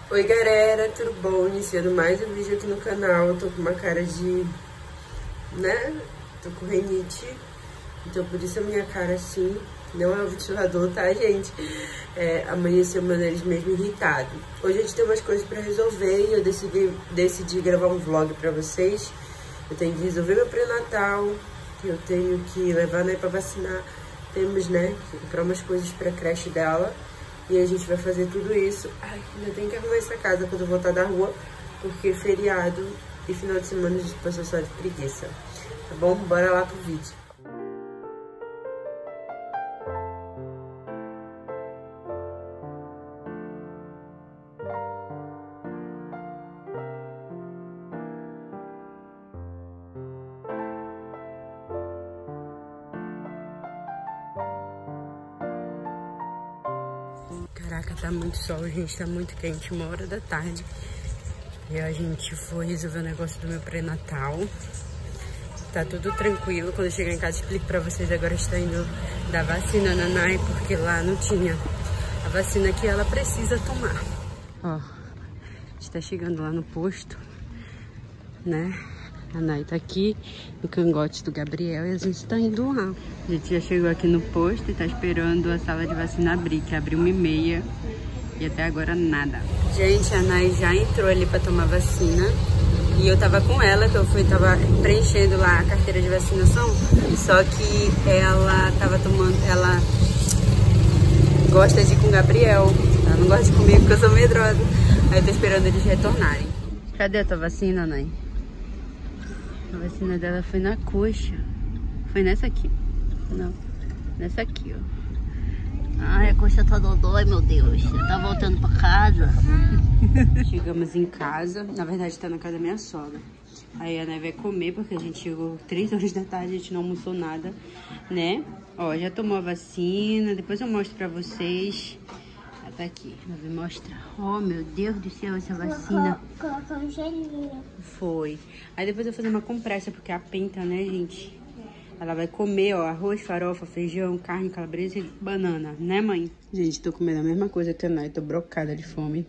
Oi galera, tudo bom? Iniciando mais um vídeo aqui no canal. Eu tô com uma cara de... né? Tô com rinite. Então por isso a minha cara assim. Não é o ventilador, tá, gente? Amanheceu meu nariz mesmo irritado. Hoje a gente tem umas coisas pra resolver e eu decidi gravar um vlog pra vocês. Eu tenho que resolver meu pré-natal. Eu tenho que levar a Nay pra vacinar. Temos, né, que comprar umas coisas pra creche dela. E a gente vai fazer tudo isso. Ai, ainda tem que arrumar essa casa quando eu voltar da rua, porque feriado e final de semana a gente passou só de preguiça. Tá bom? Bora lá pro vídeo. Caraca, tá muito sol, gente, tá muito quente, 1h da tarde. E a gente foi resolver o negócio do meu pré-natal. Tá tudo tranquilo, quando eu chegar em casa explico pra vocês. Agora está indo dar vacina na Nay, porque lá não tinha a vacina que ela precisa tomar. Ó, a gente tá chegando lá no posto, né? A Nay tá aqui no cangote do Gabriel e a gente tá indo lá. A gente já chegou aqui no posto e tá esperando a sala de vacina abrir, que abriu 1h30 e até agora nada. Gente, a Nay já entrou ali pra tomar vacina e eu tava com ela, que tava preenchendo lá a carteira de vacinação, só que ela tava tomando, ela gosta de ir com o Gabriel, ela não gosta de ir comigo porque eu sou medrosa. Aí eu tô esperando eles retornarem. Cadê a tua vacina, Nay? A vacina dela foi na coxa. Foi nessa aqui? Não. Nessa aqui, ó. Ai, a coxa tá dodói, meu Deus. Você tá voltando pra casa? Chegamos em casa. Na verdade, tá na casa da minha sogra. Aí a Nay vai comer, porque a gente chegou 3h da tarde, a gente não almoçou nada, né? Ó, já tomou a vacina. Depois eu mostro pra vocês. Tá aqui, vou mostrar. Oh, meu Deus do céu, essa vacina. Colocar um gelinho. Foi. Aí depois eu vou fazer uma compressa, porque a penta, né, gente? Ela vai comer, ó, arroz, farofa, feijão, carne, calabresa e banana, né, mãe? Gente, tô comendo a mesma coisa que a Nay, tô brocada de fome.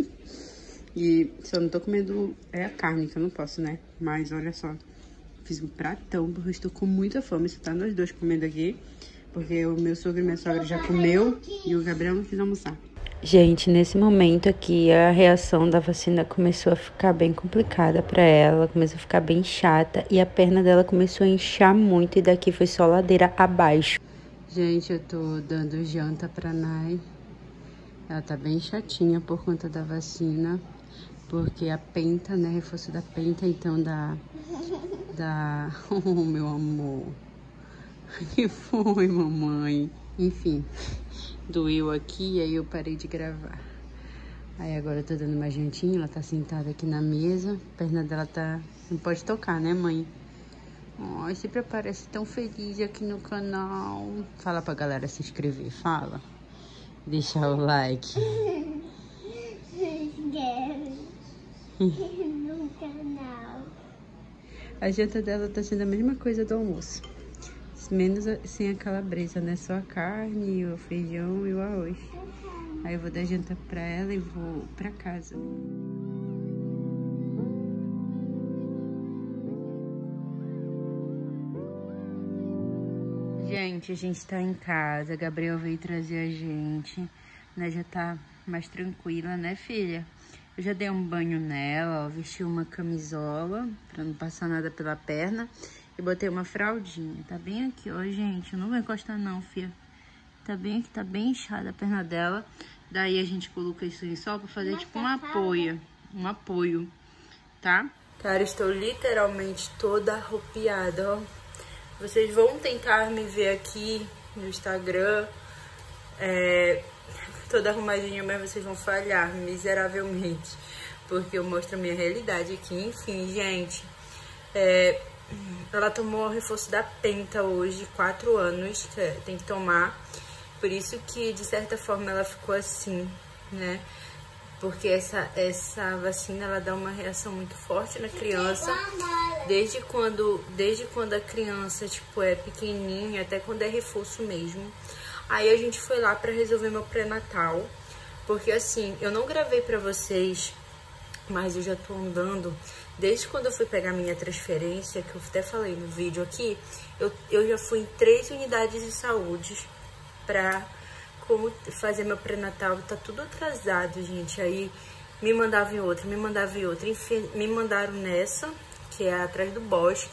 E só não tô comendo a carne, que eu não posso, né? Mas olha só, fiz um pratão, porque eu estou com muita fome. Só tá nós dois comendo aqui, porque o meu sogro e minha sogra já comeu e o Gabriel não quis almoçar. Gente, nesse momento aqui, a reação da vacina começou a ficar bem complicada pra ela, começou a ficar bem chata e a perna dela começou a inchar muito e daqui foi só ladeira abaixo. Gente, eu tô dando janta pra Nay. Ela tá bem chatinha por conta da vacina, porque a penta, né, reforço da penta, então Oh, meu amor. Que foi, mamãe? Enfim, doeu aqui e aí eu parei de gravar. Aí agora eu tô dando mais jantinho, ela tá sentada aqui na mesa. A perna dela tá... não pode tocar, né, mãe? Ai, sempre aparece tão feliz aqui no canal. Fala pra galera se inscrever, fala. Deixar o like. No canal. A janta dela tá sendo a mesma coisa do almoço. Menos sem a calabresa, né? Só a carne, o feijão e o arroz. Aí eu vou dar janta pra ela e vou pra casa. Gente, a gente tá em casa. Gabriel veio trazer a gente, né? Já tá mais tranquila, né, filha? Eu já dei um banho nela, ó, vesti uma camisola pra não passar nada pela perna. E botei uma fraldinha. Tá bem aqui, ó, gente. Eu não vou encostar não, filha. Tá bem aqui, tá bem inchada a perna dela. Daí a gente colocou isso em sol pra fazer tipo um apoio. Um apoio, tá? Cara, estou literalmente toda arrupiada, ó. Vocês vão tentar me ver aqui no Instagram. Toda arrumadinha, mas vocês vão falhar miseravelmente. Porque eu mostro a minha realidade aqui. Enfim, gente. Ela tomou o reforço da penta hoje, 4 anos, tem que tomar. Por isso que, de certa forma, ela ficou assim, né? Porque essa vacina, ela dá uma reação muito forte na criança. Desde quando a criança, tipo, é pequenininha, até quando é reforço mesmo. Aí a gente foi lá pra resolver meu pré-natal. Porque assim, eu não gravei pra vocês, mas eu já tô andando desde quando eu fui pegar minha transferência, que eu até falei no vídeo aqui. Eu já fui em 3 unidades de saúde pra fazer meu pré-natal. Tá tudo atrasado, gente. Aí me mandava em outra, me mandava em outra. Enfim, me mandaram nessa, que é atrás do bosque.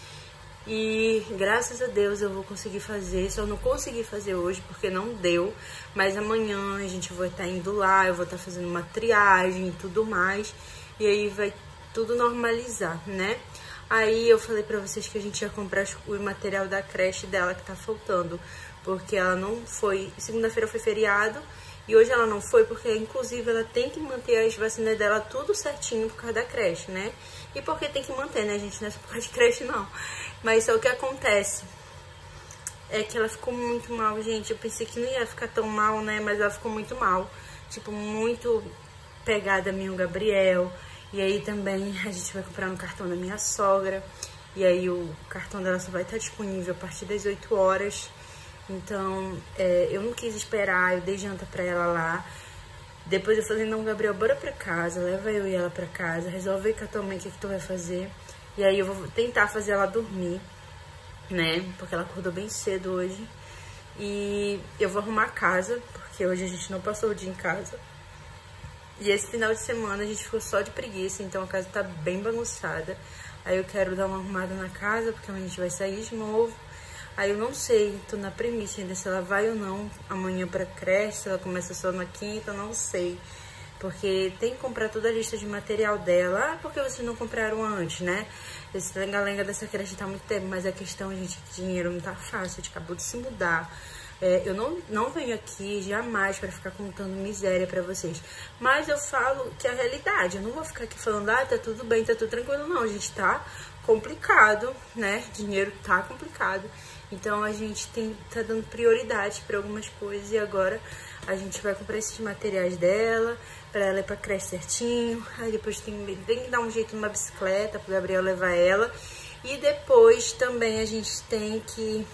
E graças a Deus eu vou conseguir fazer. Só não consegui fazer hoje porque não deu. Mas amanhã a gente vai estar indo lá, eu vou estar fazendo uma triagem e tudo mais. E aí vai tudo normalizar, né? Aí eu falei pra vocês que a gente ia comprar o material da creche dela que tá faltando. Porque ela não foi... Segunda-feira foi feriado. E hoje ela não foi porque, inclusive, ela tem que manter as vacinas dela tudo certinho por causa da creche, né? E porque tem que manter, né, gente? Não é só por causa de creche, não. Mas só o que acontece é que ela ficou muito mal, gente. Eu pensei que não ia ficar tão mal, né? Mas ela ficou muito mal. Tipo, muito pegada a mim e o Gabriel. E aí também a gente vai comprar no cartão da minha sogra. E aí o cartão dela só vai estar disponível a partir das 8 horas. Então, eu não quis esperar, eu dei janta pra ela lá. Depois eu falei, não, Gabriel, bora pra casa, leva eu e ela pra casa, resolve aí com a tua mãe o que tu vai fazer. E aí eu vou tentar fazer ela dormir, né, porque ela acordou bem cedo hoje. E eu vou arrumar a casa, porque hoje a gente não passou o dia em casa. E esse final de semana a gente ficou só de preguiça, então a casa tá bem bagunçada. Aí eu quero dar uma arrumada na casa, porque a gente vai sair de novo. Aí eu não sei, tô na premissa ainda se ela vai ou não amanhã pra creche, se ela começa só na quinta, não sei. Porque tem que comprar toda a lista de material dela. Ah, porque vocês não compraram antes, né? Esse lenga-lenga dessa creche tá há muito tempo, mas a questão, gente, que dinheiro não tá fácil, a gente acabou de se mudar. Eu não venho aqui jamais pra ficar contando miséria pra vocês. Mas eu falo que é a realidade. Eu não vou ficar aqui falando, ah, tá tudo bem, tá tudo tranquilo. Não, gente, tá complicado, né? Dinheiro tá complicado. Então a gente tá dando prioridade pra algumas coisas. E agora a gente vai comprar esses materiais dela, pra ela ir pra creche certinho. Aí depois tem que dar um jeito numa bicicleta pro Gabriel levar ela. E depois também a gente tem que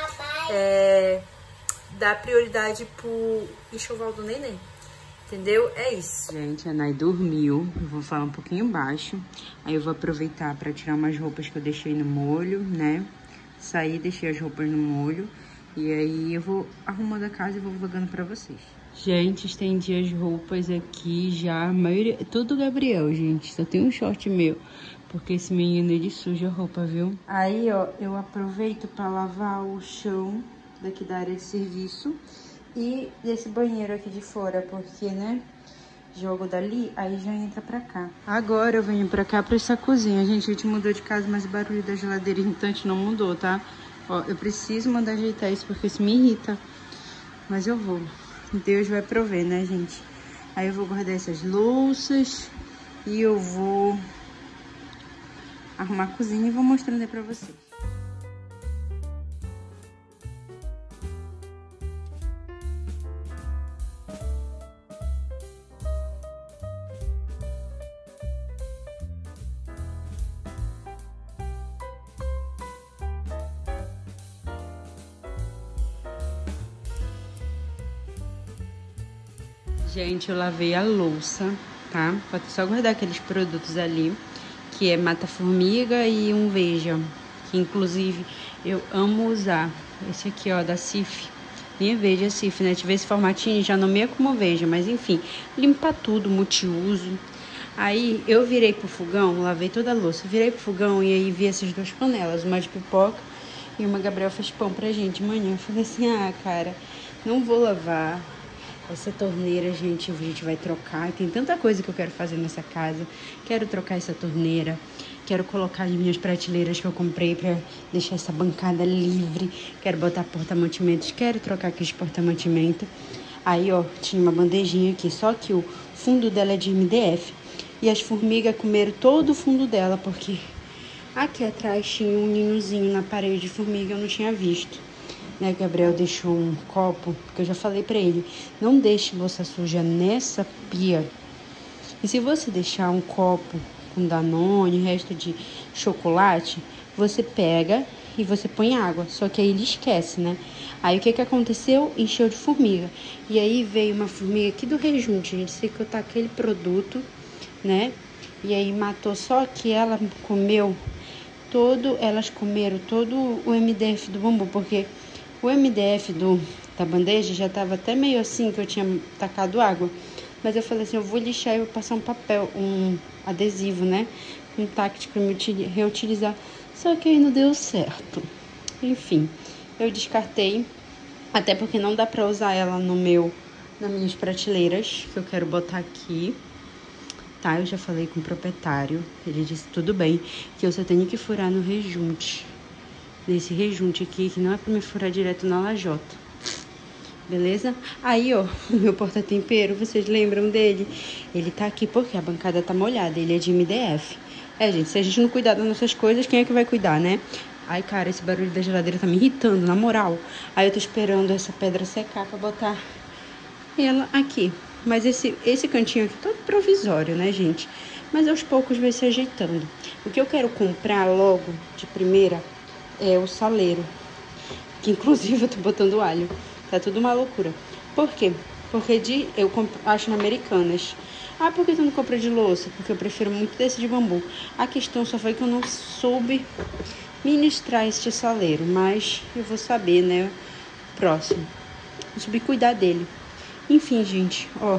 dar prioridade pro enxoval do neném. Entendeu? É isso. Gente, a Nai dormiu. Eu vou falar um pouquinho baixo. Aí eu vou aproveitar pra tirar umas roupas que eu deixei no molho, né? Saí, deixei as roupas no molho. E aí eu vou arrumando a casa e vou vlogando pra vocês. Gente, estendi as roupas aqui já. A maioria... Tudo Gabriel, gente. Só tem um short meu. Porque esse menino, ele suja a roupa, viu? Aí, ó, eu aproveito pra lavar o chão daqui da área de serviço. E desse banheiro aqui de fora. Porque, né? Jogo dali, aí já entra pra cá. Agora eu venho pra cá, pra essa cozinha. Gente, a gente mudou de casa, mas o barulho da geladeira irritante não mudou, tá? Ó, eu preciso mandar ajeitar isso, porque isso me irrita. Mas eu vou. Deus vai prover, né, gente? Aí eu vou guardar essas louças. E eu vou arrumar a cozinha e vou mostrando aí pra vocês. Gente, eu lavei a louça, tá? Pode só guardar aqueles produtos ali, que é mata-formiga e um Veja, que inclusive eu amo usar. Esse aqui, ó, da Cif. Minha Veja Cif, né? Tive esse formatinho, já nomeia como Veja, mas enfim, limpa tudo, multiuso. Aí eu virei pro fogão, lavei toda a louça, virei pro fogão e aí vi essas duas panelas, uma de pipoca e uma Gabriel fez pão pra gente de manhã. Eu falei assim, ah, cara, não vou lavar. Essa torneira, gente, a gente vai trocar. Tem tanta coisa que eu quero fazer nessa casa. Quero trocar essa torneira. Quero colocar as minhas prateleiras que eu comprei pra deixar essa bancada livre. Quero botar porta-mantimentos. Quero trocar aqui os porta-mantimentos. Aí, ó, tinha uma bandejinha aqui. Só que o fundo dela é de MDF. E as formigas comeram todo o fundo dela, porque aqui atrás tinha um ninhozinho na parede de formiga. Eu não tinha visto. Né, Gabriel deixou um copo, porque eu já falei pra ele, não deixe louça suja nessa pia. E se você deixar um copo com Danone, resto de chocolate, você pega e você põe água. Só que aí ele esquece, né? Aí o que que aconteceu? Encheu de formiga. E aí veio uma formiga aqui do rejunte, gente. Sei que eu tá aquele produto, né? E aí matou, só que ela comeu elas comeram todo o MDF do bambu, porque o MDF da bandeja já tava até meio assim, que eu tinha tacado água. Mas eu falei assim, eu vou lixar e vou passar um papel, um adesivo, né? Um tact para me reutilizar. Só que aí não deu certo. Enfim, eu descartei, até porque não dá para usar ela nas minhas prateleiras, que eu quero botar aqui. Tá, eu já falei com o proprietário, ele disse tudo bem, que eu só tenho que furar no rejunte. Nesse rejunte aqui, que não é pra me furar direto na lajota. Beleza? Aí, ó, o meu porta-tempero, vocês lembram dele? Ele tá aqui porque a bancada tá molhada, ele é de MDF. É, gente, se a gente não cuidar das nossas coisas, quem é que vai cuidar, né? Ai, cara, esse barulho da geladeira tá me irritando, na moral. Aí eu tô esperando essa pedra secar pra botar ela aqui. Mas esse cantinho aqui todo provisório, né, gente? Mas aos poucos vai se ajeitando. O que eu quero comprar logo, de primeira, é o saleiro. Que inclusive eu tô botando alho. Tá tudo uma loucura. Por quê? Porque eu acho na Americanas. Ah, por que tu não compra de louça? Porque eu prefiro muito desse de bambu. A questão só foi que eu não soube ministrar este saleiro. Mas eu vou saber, né? Próximo. Eu soube cuidar dele. Enfim, gente, ó.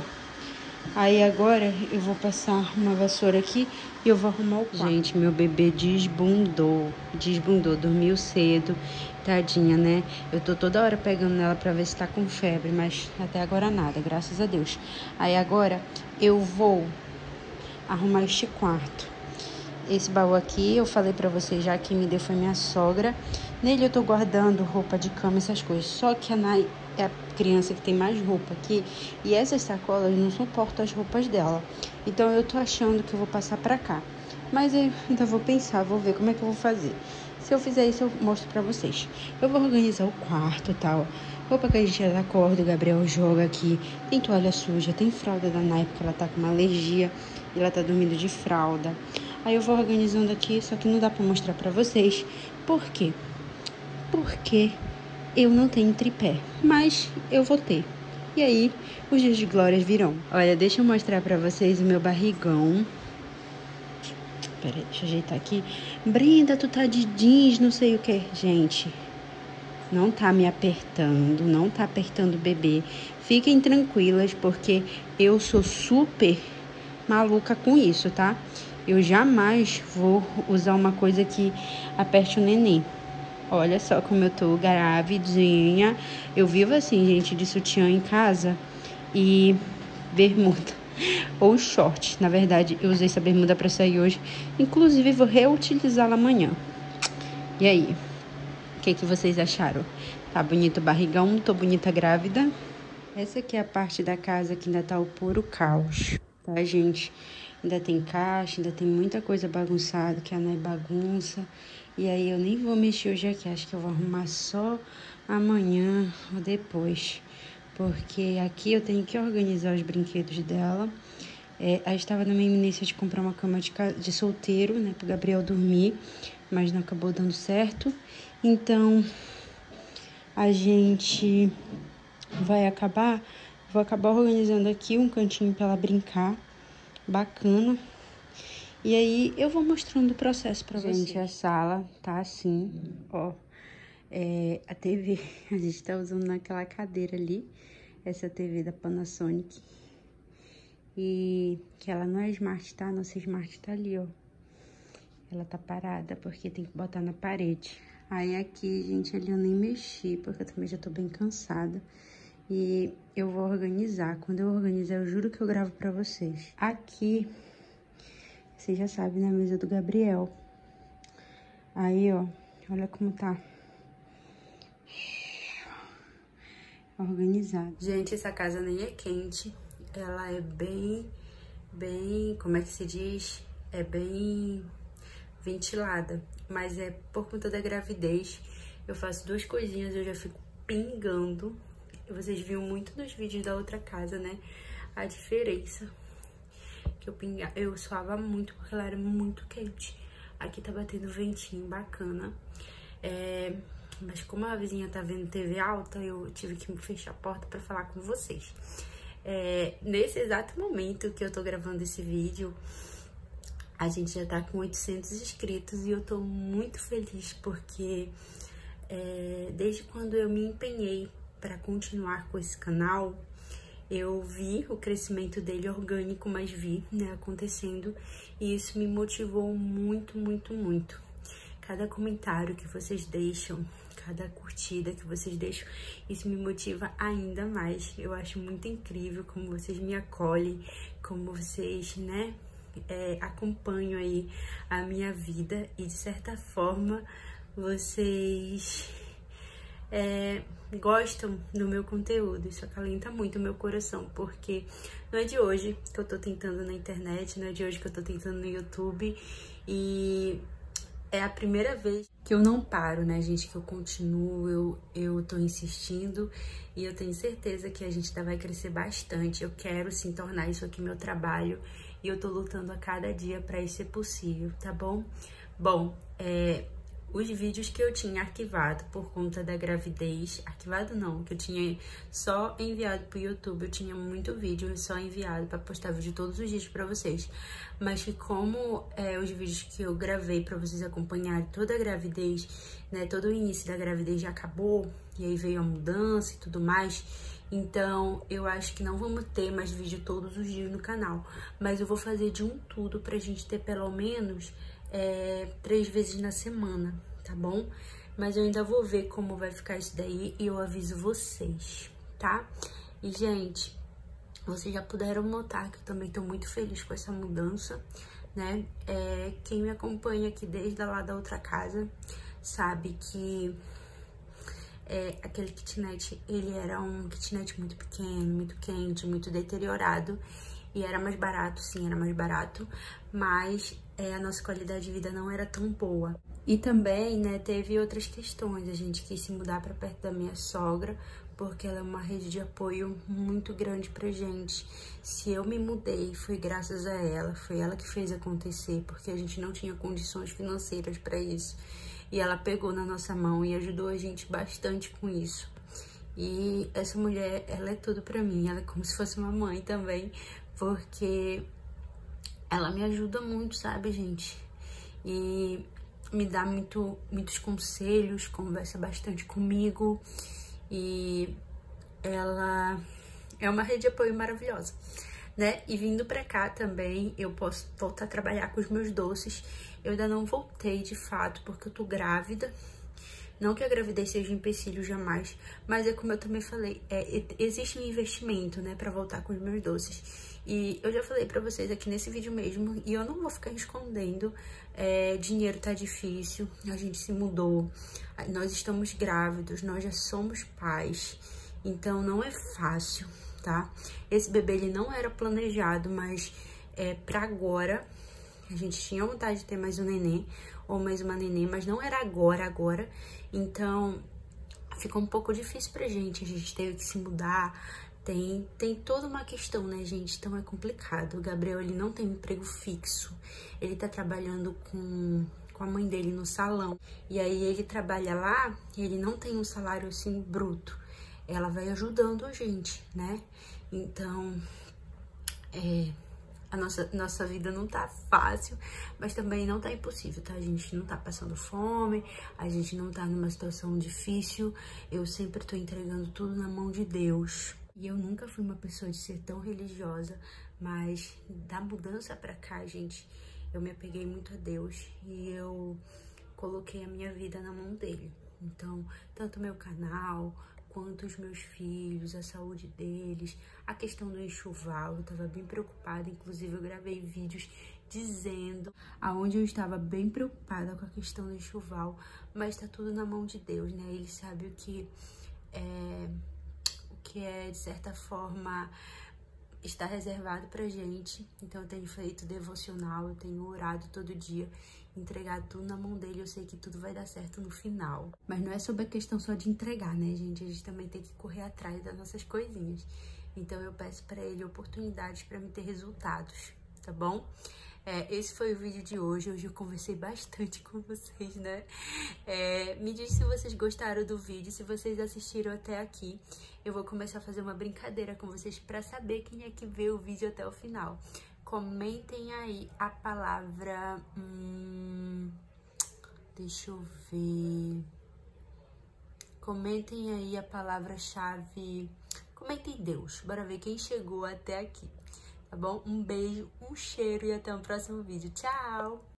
Aí agora eu vou passar uma vassoura aqui e eu vou arrumar o quarto. Gente, meu bebê desbundou, dormiu cedo, tadinha, né? Eu tô toda hora pegando nela pra ver se tá com febre, mas até agora nada, graças a Deus. Aí agora eu vou arrumar este quarto. Esse baú aqui, eu falei pra vocês já, que me deu foi minha sogra. Nele eu tô guardando roupa de cama, essas coisas. Só que a Nai é a criança que tem mais roupa aqui. E essas sacolas não suportam as roupas dela. Então eu tô achando que eu vou passar pra cá. Mas eu ainda vou pensar, vou ver como é que eu vou fazer. Se eu fizer isso, eu mostro pra vocês. Eu vou organizar o quarto e tal. Roupa que a gente já acorda, o Gabriel joga aqui. Tem toalha suja, tem fralda da Nai, porque ela tá com uma alergia. E ela tá dormindo de fralda. Aí eu vou organizando aqui, só que não dá pra mostrar pra vocês. Por quê? Porque eu não tenho tripé, mas eu vou ter. E aí, os dias de glórias virão. Olha, deixa eu mostrar pra vocês o meu barrigão. Peraí, deixa eu ajeitar aqui. Brenda, tu tá de jeans, não sei o que. Gente, não tá me apertando, não tá apertando o bebê. Fiquem tranquilas, porque eu sou super maluca com isso, tá? Eu jamais vou usar uma coisa que aperte o neném. Olha só como eu tô gravidinha. Eu vivo assim, gente, de sutiã em casa e bermuda ou short. Na verdade, eu usei essa bermuda pra sair hoje. Inclusive, vou reutilizá-la amanhã. E aí? O que vocês acharam? Tá bonito o barrigão? Tô bonita grávida? Essa aqui é a parte da casa que ainda tá o puro caos, tá, gente? Ainda tem caixa, ainda tem muita coisa bagunçada, que a Nai bagunça. E aí eu nem vou mexer hoje aqui, acho que eu vou arrumar só amanhã ou depois. Porque aqui eu tenho que organizar os brinquedos dela. Aí estava na minha iminência de comprar uma cama de solteiro, né, pro Gabriel dormir, mas não acabou dando certo. Então, a gente vou acabar organizando aqui um cantinho para ela brincar. Bacana. E aí eu vou mostrando o processo pra vocês. Gente, a sala tá assim, ó. A TV, a gente tá usando naquela cadeira ali. Essa TV da Panasonic. E que ela não é smart, tá? Nossa smart tá ali, ó. Ela tá parada porque tem que botar na parede. Aí aqui, gente, ali eu nem mexi, porque eu também já tô bem cansada. E eu vou organizar. Quando eu organizar, eu juro que eu gravo pra vocês. Aqui, vocês já sabem, né? A mesa do Gabriel. Aí, ó, olha como tá. Organizado. Gente, essa casa nem é quente. Ela é bem, como é que se diz? É bem ventilada. Mas é por conta da gravidez. Eu faço 2 coisinhas, eu já fico pingando. Vocês viram muito nos vídeos da outra casa, né? A diferença. Que eu suava muito porque ela era muito quente. Aqui tá batendo ventinho bacana. Mas como a vizinha tá vendo TV alta, eu tive que fechar a porta pra falar com vocês. Nesse exato momento que eu tô gravando esse vídeo, a gente já tá com 800 inscritos e eu tô muito feliz porque desde quando eu me empenhei para continuar com esse canal, eu vi o crescimento dele orgânico, mas vi, né, acontecendo, e isso me motivou muito, muito, muito. Cada comentário que vocês deixam, cada curtida que vocês deixam, isso me motiva ainda mais. Eu acho muito incrível como vocês me acolhem, como vocês, né, acompanham aí a minha vida e, de certa forma, vocês gostam do meu conteúdo. Isso acalenta muito o meu coração, porque não é de hoje que eu tô tentando na internet, não é de hoje que eu tô tentando no YouTube, e é a primeira vez que eu não paro, né, gente, que eu continuo, eu tô insistindo, e eu tenho certeza que a gente ainda vai crescer bastante. Eu quero, sim, tornar isso aqui meu trabalho, e eu tô lutando a cada dia pra isso ser possível, tá bom? Bom, os vídeos que eu tinha arquivado por conta da gravidez, arquivado não, que eu tinha só enviado pro YouTube, eu tinha muito vídeo só enviado pra postar vídeo todos os dias pra vocês, mas que como os vídeos que eu gravei pra vocês acompanharem toda a gravidez, né, todo o início da gravidez já acabou, e aí veio a mudança e tudo mais, então eu acho que não vamos ter mais vídeo todos os dias no canal, mas eu vou fazer de um tudo pra gente ter pelo menos 3 vezes na semana, tá bom? Mas eu ainda vou ver como vai ficar isso daí e eu aviso vocês, tá? E, gente, vocês já puderam notar que eu também tô muito feliz com essa mudança, né? Quem me acompanha aqui desde lá da outra casa sabe que aquele kitnet, ele era um kitnet muito pequeno, muito quente, muito deteriorado. E era mais barato, sim, era mais barato, mas a nossa qualidade de vida não era tão boa. E também, né, teve outras questões. A gente quis se mudar para perto da minha sogra, porque ela é uma rede de apoio muito grande pra gente. Se eu me mudei, foi graças a ela, foi ela que fez acontecer, porque a gente não tinha condições financeiras para isso. E ela pegou na nossa mão e ajudou a gente bastante com isso. E essa mulher, ela é tudo pra mim, ela é como se fosse uma mãe também, porque ela me ajuda muito, sabe, gente? E me dá muitos conselhos, conversa bastante comigo, e ela é uma rede de apoio maravilhosa, né? E vindo pra cá também, eu posso voltar a trabalhar com os meus doces. Eu ainda não voltei, de fato, porque eu tô grávida. Não que a gravidez seja um empecilho, jamais, mas é como eu também falei, existe um investimento, né, pra voltar com os meus doces. E eu já falei pra vocês aqui nesse vídeo mesmo, e eu não vou ficar escondendo, dinheiro tá difícil, a gente se mudou, nós estamos grávidos, nós já somos pais, então não é fácil, tá? Esse bebê, ele não era planejado, mas pra agora, a gente tinha vontade de ter mais um neném, ou mais uma neném, mas não era agora, então ficou um pouco difícil pra gente, a gente teve que se mudar, tem toda uma questão, né, gente, então é complicado. O Gabriel, ele não tem um emprego fixo, ele tá trabalhando com a mãe dele no salão, e aí ele trabalha lá, e ele não tem um salário assim bruto, ela vai ajudando a gente, né, então a nossa vida não tá fácil, mas também não tá impossível, tá? A gente não tá passando fome, a gente não tá numa situação difícil. Eu sempre tô entregando tudo na mão de Deus. E eu nunca fui uma pessoa de ser tão religiosa, mas da mudança pra cá, gente, eu me apeguei muito a Deus e eu coloquei a minha vida na mão dele. Então, tanto meu canal, quanto os meus filhos, a saúde deles, a questão do enxoval, eu tava bem preocupada, inclusive eu gravei vídeos dizendo aonde eu estava bem preocupada com a questão do enxoval, mas tá tudo na mão de Deus, né? Ele sabe o que é, de certa forma, está reservado pra gente. Então eu tenho feito devocional, eu tenho orado todo dia, entregado tudo na mão dele, eu sei que tudo vai dar certo no final. Mas não é sobre a questão só de entregar, né, gente? A gente também tem que correr atrás das nossas coisinhas. Então eu peço pra ele oportunidades pra me ter resultados, tá bom? Esse foi o vídeo de hoje. Hoje eu conversei bastante com vocês, né? Me diz se vocês gostaram do vídeo, se vocês assistiram até aqui. Eu vou começar a fazer uma brincadeira com vocês pra saber quem é que vê o vídeo até o final. Comentem aí a palavra... deixa eu ver... Comentem aí a palavra-chave... Comentem Deus. Bora ver quem chegou até aqui. Tá bom? Um beijo, um cheiro e até o próximo vídeo. Tchau!